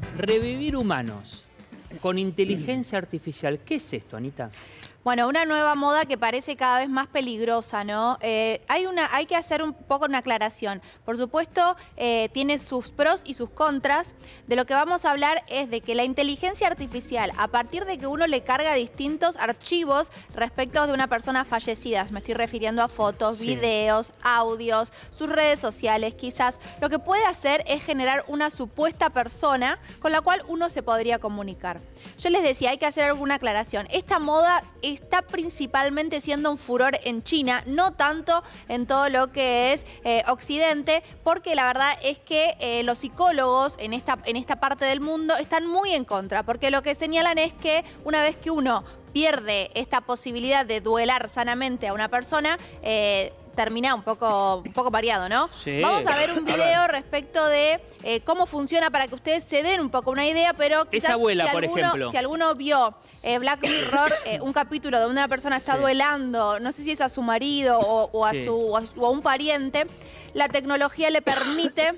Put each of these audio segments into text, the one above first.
Revivir humanos con inteligencia artificial. ¿Qué es esto, Anita? Bueno, una nueva moda que parece cada vez más peligrosa, ¿no? Hay que hacer un poco una aclaración. Por supuesto, tiene sus pros y sus contras. De lo que vamos a hablar es de que la inteligencia artificial, a partir de que uno le carga distintos archivos respecto de una persona fallecida, me estoy refiriendo a fotos, videos, audios, sus redes sociales, quizás, lo que puede hacer es generar una supuesta persona con la cual uno se podría comunicar. Yo les decía, hay que hacer alguna aclaración. Esta moda está principalmente siendo un furor en China, no tanto en todo lo que es Occidente, porque la verdad es que los psicólogos en esta parte del mundo están muy en contra, porque lo que señalan es que una vez que uno pierde esta posibilidad de duelar sanamente a una persona, termina un poco variado, ¿no? Sí. Vamos a ver un video respecto de cómo funciona para que ustedes se den un poco una idea, pero quizás esa abuela, por ejemplo. Si alguno vio Black Mirror, un capítulo donde una persona está duelando, no sé si es a su marido o a un pariente, la tecnología le permite...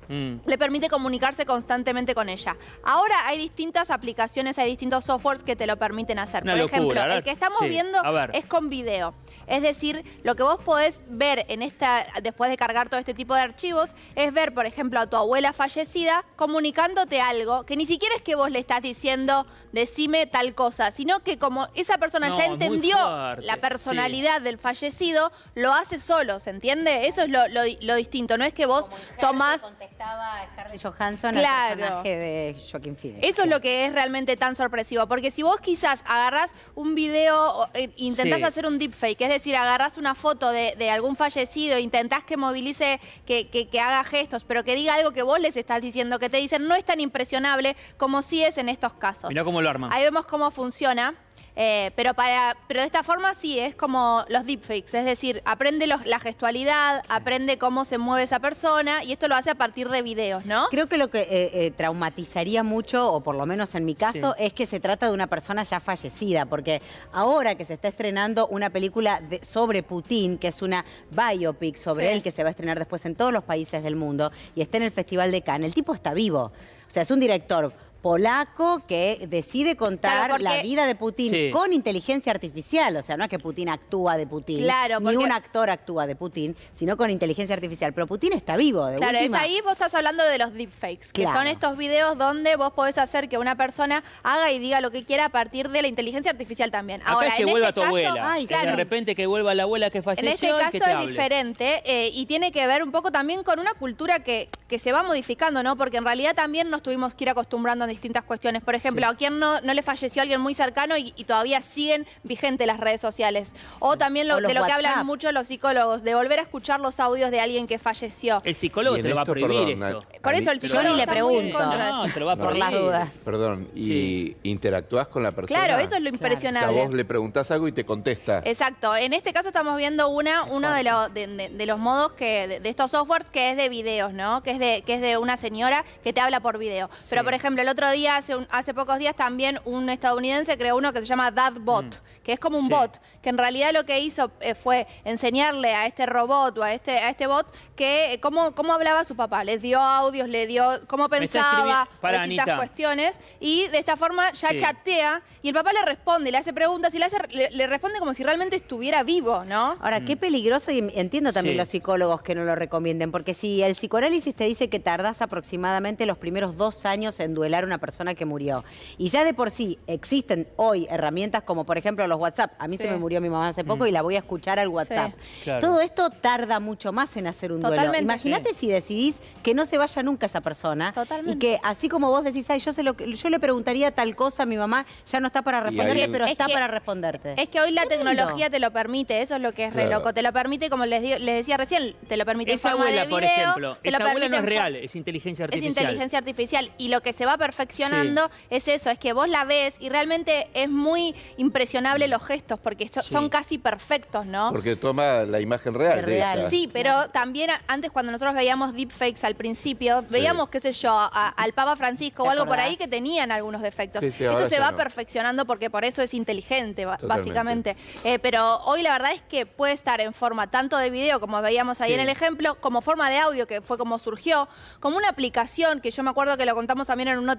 Le permite comunicarse constantemente con ella. Ahora hay distintas aplicaciones, hay distintos softwares que te lo permiten hacer. Por ejemplo, el que estamos viendo es con video. Es decir, lo que vos podés ver después de cargar todo este tipo de archivos, es ver, por ejemplo, a tu abuela fallecida comunicándote algo que ni siquiera es que vos le estás diciendo, decime tal cosa, sino que como esa persona ya entendió la personalidad del fallecido, lo hace solo, ¿se entiende? Eso es lo distinto, no es que vos tomás... Estaba Scarlett Johansson, el personaje de Joaquin Phoenix. Eso es lo que es realmente tan sorpresivo, porque si vos quizás agarrás un video, intentás hacer un deepfake, es decir, agarrás una foto de algún fallecido, intentás que movilice, que haga gestos, pero que diga algo que vos les estás diciendo, que te dicen, no es tan impresionable como sí es en estos casos. Mirá cómo lo arman. Ahí vemos cómo funciona. Pero de esta forma sí, es como los deepfakes, es decir, aprende la gestualidad, aprende cómo se mueve esa persona y esto lo hace a partir de videos, ¿no? Creo que lo que traumatizaría mucho, o por lo menos en mi caso, es que se trata de una persona ya fallecida, porque ahora que se está estrenando una película sobre Putin, que es una biopic sobre él, que se va a estrenar después en todos los países del mundo, y está en el Festival de Cannes, el tipo está vivo, o sea, es un director polaco que decide contar la vida de Putin con inteligencia artificial. O sea, no es que Putin actúa de Putin, ni un actor actúa de Putin, sino con inteligencia artificial. Pero Putin está vivo, de última. Es ahí vos estás hablando de los deepfakes, que son estos videos donde vos podés hacer que una persona haga y diga lo que quiera a partir de la inteligencia artificial también. Ahora, es que vuelva tu abuela. De repente que vuelva la abuela que falleció. En este caso es diferente y tiene que ver un poco también con una cultura que se va modificando, ¿no? Porque en realidad también nos tuvimos que ir acostumbrando a distintas cuestiones. Por ejemplo, ¿a quién no le falleció alguien muy cercano y todavía siguen vigentes las redes sociales? O también de lo que hablan mucho los psicólogos, de volver a escuchar los audios de alguien que falleció. El psicólogo te lo va a prohibir esto. Por eso el psicólogo le pregunto. No, te lo va a por las dudas. Perdón, ¿y interactúas con la persona? Claro, eso es lo impresionante. O sea, vos le preguntás algo y te contesta. Exacto. En este caso estamos viendo uno de los modos de estos softwares que es de videos, ¿no? Que es de una señora que te habla por video. Pero, por ejemplo, el otro día, hace pocos días, también un estadounidense creó uno que se llama Dadbot, que es como un bot, que en realidad lo que hizo fue enseñarle a este robot o a este bot que cómo hablaba su papá. Les dio audios, le dio cómo pensaba, distintas cuestiones, y de esta forma ya chatea y el papá le responde, le hace preguntas y le responde como si realmente estuviera vivo, ¿no? Ahora, qué peligroso, y entiendo también los psicólogos que no lo recomienden, porque si el psicoanálisis te dice que tardás aproximadamente los primeros 2 años en duelar a una persona que murió, y ya de por sí existen hoy herramientas como por ejemplo los WhatsApp. A mí se me murió mi mamá hace poco y la voy a escuchar al WhatsApp. Todo esto tarda mucho más en hacer un duelo. Imagínate si decidís que no se vaya nunca esa persona y que así como vos decís, ay, yo le preguntaría tal cosa a mi mamá, ya no está para responderte, pero está para responderte. Es que hoy la tecnología te lo permite, eso es lo que es re loco. Te lo permite, como les decía recién, te lo permite en forma de video. Por ejemplo, esa abuela no es real, es inteligencia artificial. Es inteligencia artificial y lo que se va perfeccionando es eso, es que vos la ves y realmente es muy impresionable los gestos porque son casi perfectos, ¿no? Porque toma la imagen real de ella. Sí, pero también antes cuando nosotros veíamos deepfakes al principio, veíamos, qué sé yo, al Papa Francisco o algo por ahí que tenían algunos defectos. Esto se va perfeccionando porque por eso es inteligente, básicamente. Pero hoy la verdad es que puede estar en forma tanto de video, como veíamos ahí en el ejemplo, como forma de audio, que fue como surgió, como una aplicación que yo me acuerdo que lo contamos también en un noticiero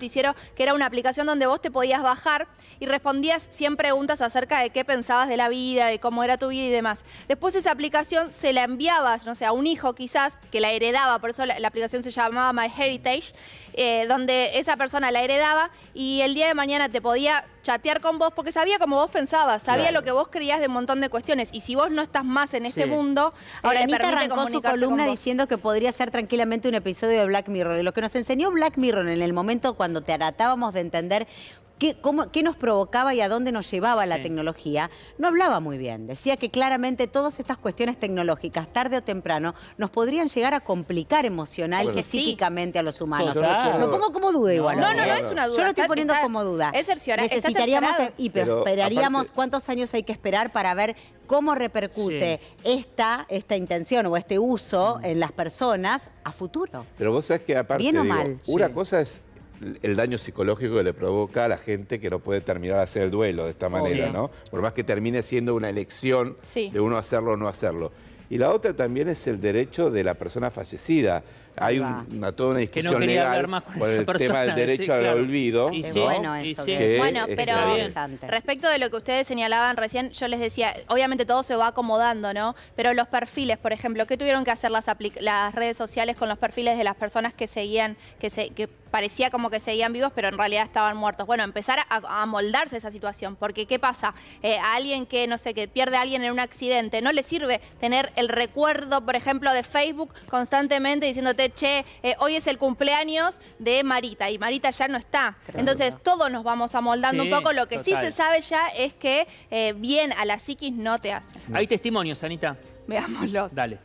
noticiero, que era una aplicación donde vos te podías bajar y respondías 100 preguntas acerca de qué pensabas de la vida, de cómo era tu vida y demás. Después esa aplicación se la enviabas, no sé, a un hijo quizás, que la heredaba, por eso la aplicación se llamaba MyHeritage, donde esa persona la heredaba y el día de mañana te podía chatear con vos porque sabía cómo vos pensabas, sabía lo que vos creías de un montón de cuestiones. Y si vos no estás más en este mundo, ahora Anita Anita arrancó su columna diciendo que podría ser tranquilamente un episodio de Black Mirror. Y lo que nos enseñó Black Mirror en el momento cuando tratábamos de entender qué nos provocaba y a dónde nos llevaba la tecnología, no hablaba muy bien. Decía que claramente todas estas cuestiones tecnológicas, tarde o temprano, nos podrían llegar a complicar emocional y psíquicamente a los humanos. Lo pongo como duda igual. No es una duda. Yo lo estoy poniendo como duda. Necesitaríamos, pero esperaríamos cuántos años hay que esperar para ver cómo repercute esta intención o este uso en las personas a futuro. Pero vos sabés que aparte, bien o mal. Una cosa es el daño psicológico que le provoca a la gente que no puede terminar de hacer el duelo de esta manera, ¿no? Por más que termine siendo una elección de uno hacerlo o no hacerlo. Y la otra también es el derecho de la persona fallecida. Hay toda una discusión legal por el tema del derecho al olvido. Y bueno eso. Bueno, pero respecto de lo que ustedes señalaban recién, yo les decía, obviamente todo se va acomodando, ¿no? Pero los perfiles, por ejemplo, ¿qué tuvieron que hacer las redes sociales con los perfiles de las personas que seguían, que parecía como que seguían vivos, pero en realidad estaban muertos? Bueno, empezar a moldarse esa situación, porque ¿qué pasa? A alguien que, no sé, que pierde a alguien en un accidente, no le sirve tener el recuerdo, por ejemplo, de Facebook constantemente diciéndote, che, hoy es el cumpleaños de Marita y Marita ya no está. Entonces todos nos vamos amoldando un poco. Lo que sí se sabe ya es que bien a la psiquis no te hace. Hay testimonios, Anita. Veámoslos. Dale.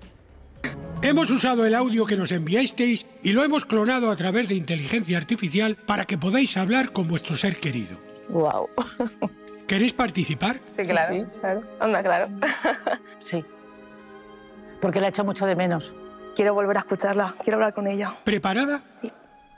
Hemos usado el audio que nos enviasteis y lo hemos clonado a través de inteligencia artificial para que podáis hablar con vuestro ser querido. Wow. ¿Queréis participar? Sí, claro. Sí, claro. Anda, claro. Sí. Porque la echo mucho de menos. Quiero volver a escucharla, quiero hablar con ella. ¿Preparada? Sí.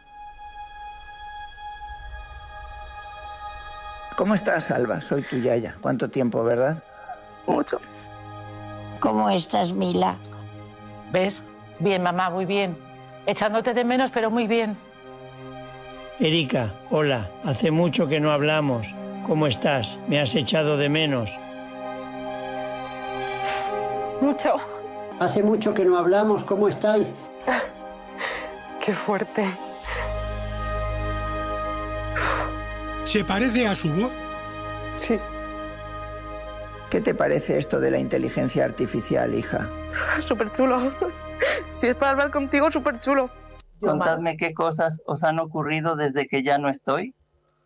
¿Cómo estás, Alba? Soy tu yaya. ¿Cuánto tiempo, verdad? Mucho. ¿Cómo estás, Mila? ¿Ves? Bien, mamá, muy bien. Echándote de menos, pero muy bien. Erika, hola. Hace mucho que no hablamos. ¿Cómo estás? ¿Me has echado de menos? Mucho. Hace mucho que no hablamos. ¿Cómo estáis? Qué fuerte. ¿Se parece a su voz? Sí. ¿Qué te parece esto de la inteligencia artificial, hija? Súper chulo. Si es para hablar contigo, súper chulo. Contadme qué cosas os han ocurrido desde que ya no estoy.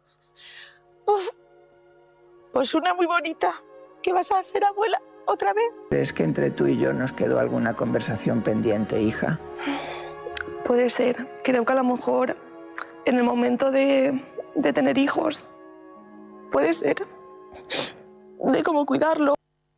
Uf, pues una muy bonita. ¿Que vas a ser abuela otra vez? ¿Crees que entre tú y yo nos quedó alguna conversación pendiente, hija? Puede ser. Creo que a lo mejor en el momento de tener hijos, puede ser. De cómo cuidarlo.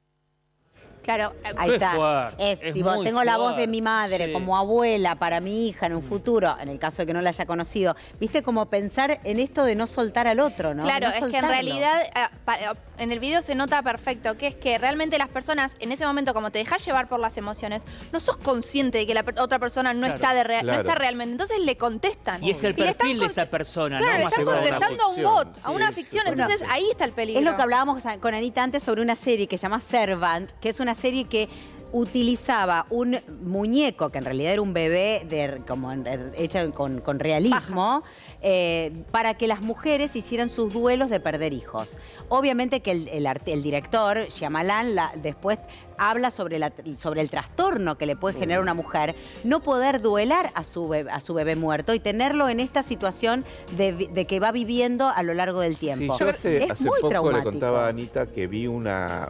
Claro, ahí está. Tipo, tengo la voz de mi madre como abuela para mi hija en un futuro, en el caso de que no la haya conocido. Viste, como pensar en esto de no soltar al otro, ¿no? Claro, no es que en realidad en el video se nota perfecto, que es que realmente las personas en ese momento, como te dejas llevar por las emociones, no sos consciente de que la otra persona no está no está realmente. Entonces le contestan. Y es el perfil de esa persona, claro, ¿no? Le están contestando a un bot, a una ficción. Entonces ahí está el peligro. Es lo que hablábamos con Anita antes sobre una serie que se llama Servant, que es una serie que utilizaba un muñeco, que en realidad era un bebé hecho con realismo, para que las mujeres hicieran sus duelos de perder hijos. Obviamente que el director, Shyamalan, después habla sobre el trastorno que le puede generar a una mujer no poder duelar a su bebé muerto y tenerlo en esta situación de que va viviendo a lo largo del tiempo. Sí, yo hace muy poco traumático. le contaba a Anita que vi un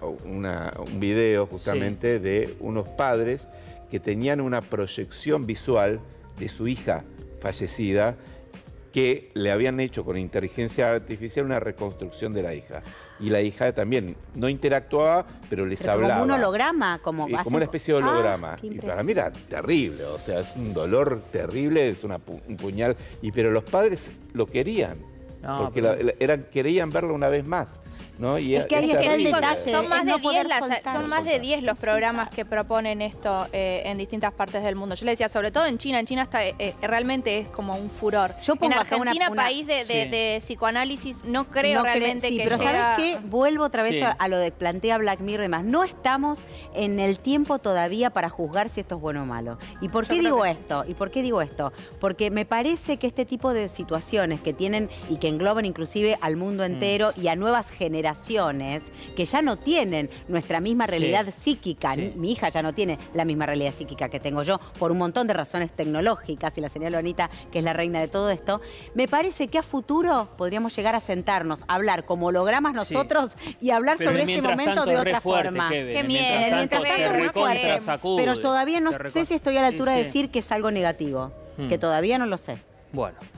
video justamente de unos padres que tenían una proyección visual de su hija fallecida que le habían hecho con inteligencia artificial una reconstrucción de la hija. Y la hija también no interactuaba, pero les hablaba. Como un holograma, como una especie de holograma. Y para mí era terrible, o sea, es un dolor terrible, es un puñal. Pero los padres lo querían, porque querían verlo una vez más. ¿no? Y es que ahí está el detalle. Son más, no son más de 10 los programas que proponen esto en distintas partes del mundo. Yo le decía, sobre todo en China. En China está, realmente es como un furor. Yo pongo en acá Argentina, país de psicoanálisis, no creo realmente sí, que pero llega... ¿sabes qué? Vuelvo otra vez a lo de plantea Black Mirror y demás. No estamos en el tiempo todavía para juzgar si esto es bueno o malo. ¿Y por qué digo esto? ¿Y por qué digo esto? Porque me parece que este tipo de situaciones que tienen y que engloban inclusive al mundo entero y a nuevas generaciones que ya no tienen nuestra misma realidad psíquica. Mi hija ya no tiene la misma realidad psíquica que tengo yo por un montón de razones tecnológicas, y la señora Anita, que es la reina de todo esto. Me parece que a futuro podríamos llegar a sentarnos, a hablar como hologramas nosotros y hablar sobre este momento de otra forma. Qué miedo. Mientras tanto, muy fuerte. Pero todavía no sé si estoy a la altura de decir que es algo negativo. Que todavía no lo sé. Bueno.